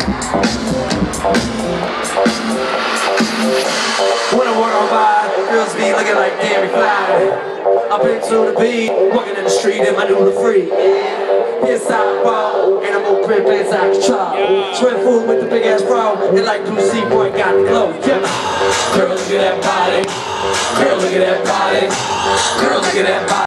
When I walk on by, girls be looking like Lmfao. Up into the beat, walking in the street in my new free. Here's sidewalk, and I'm more crib as I control. Swim food with the big ass bro, and like Blue Sea boy got the glow. Yeah. Girl, look at that body. Girl, look at that body. Girl, look at that body.